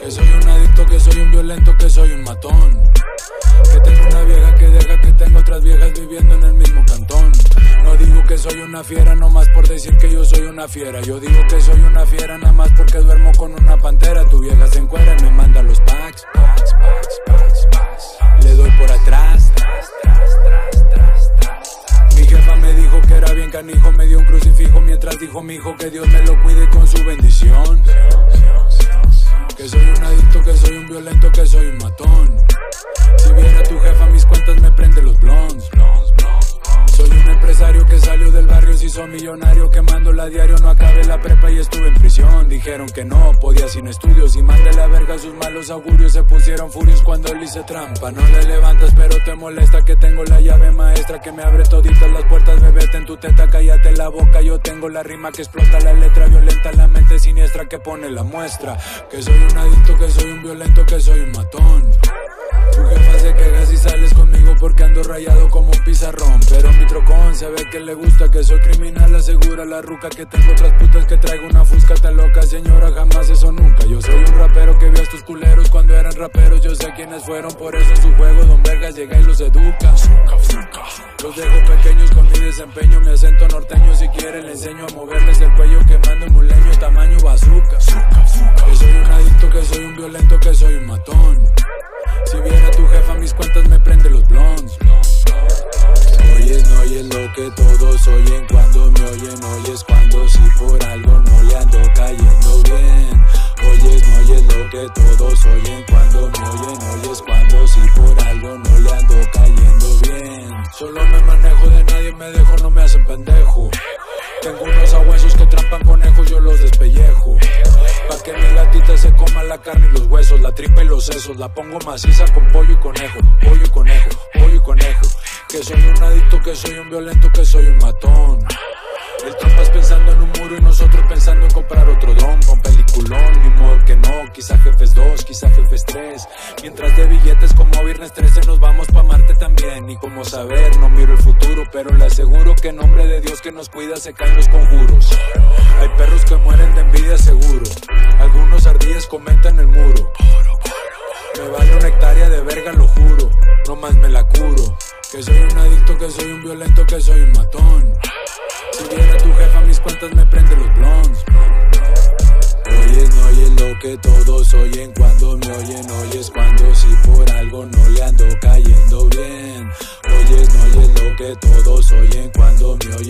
Que soy un adicto, que soy un violento, que soy un matón. Que tengo una vieja que deja que tengo otras viejas viviendo en el mismo cantón. No digo que soy una fiera nomás por decir que yo soy una fiera. Yo digo que soy una fiera nada más porque duermo con una pantera. Tu vieja se encuera y me manda los packs. Le doy por atrás. Mi jefa me dijo que era bien canijo, me dio un crucifijo mientras dijo mi hijo que Dios me lo cuide con su bendición. Que soy un adicto, que soy un violento, que soy un matón. Si viera tu jefa mis cuentas me prende los blonds. Soy un empresario que salió del barrio, se hizo millonario quemándola a diario. No acabé la prepa y estuve en prisión. Dijeron que no podía sin estudios y mandé la verga sus malos augurios. Se pusieron furios cuando le hice trampa. No le levantas pero te molesta que tengo la llave maestra que me abre toditas las puertas. Bebé, en tu teta, cállate la boca. Yo tengo la rima que explota la letra violenta, la mente siniestra que pone la muestra. Que soy un adicto, que soy un violento, que soy un matón. Tu jefa se queja si sales conmigo porque ando rayado como un pizarrón. Pero mi trocón se ve que le gusta, que soy criminal, asegura la ruca. Que tengo otras putas, que traigo una fusca tan loca. Señora, jamás eso nunca. Yo soy un rapero que vio a estos culeros cuando eran raperos. Yo sé quiénes fueron, por eso en su juego Don Vergas llega y los educa. Los dejo pequeños con mi desempeño, mi acento norteño. Si quieren le enseño a moverles el cuello quemando muleño tamaño bazooka. Que soy un adicto, que soy un violento, que soy un matón. Si viera tu jefa mis cuentas me prende los blonds. Oyes, no oyes lo que todos oyen cuando me oyen. Oyes cuando si por algo no le ando cayendo bien. Oyes, no oyes lo que todos oyen cuando me oyen. Oyes cuando si por algo no le ando cayendo bien. Solo me manejo, de nadie me dejo, no me hacen pendejo. Tengo unos abuesos que trampan conejos, yo los despellejo. Pa' que mi gatita se coma la carne y los huesos, la tripa y los sesos. La pongo maciza con pollo y conejo, pollo y conejo, pollo y conejo. Que soy un adicto, que soy un violento, que soy un matón. El trampas pensando en un muro y nosotros pensando en comprar otro dron. Con peliculón, ni modo que no, quizá Jefes 2, quizá Jefes 3. Mientras de billetes como Viernes 13 nos vamos pa' Marte también. Y como saber, no miro el futuro, pero le aseguro que en nombre de Dios que nos cuida se caen los conjuros. Hay perros que mueren de envidia seguro, algunos ardillas comentan el muro. Me vale una hectárea de verga, lo juro, no más me la curo. Que soy un adicto, que soy un violento, que soy un matón. Si viera tu jefa mis cuentas me prende los blonds. Oyes, no oyes lo que todos oyen cuando me oyen. Oyes cuando si por algo no le ando cayendo bien. Oyes, no oyes lo que todos oyen cuando me oyen.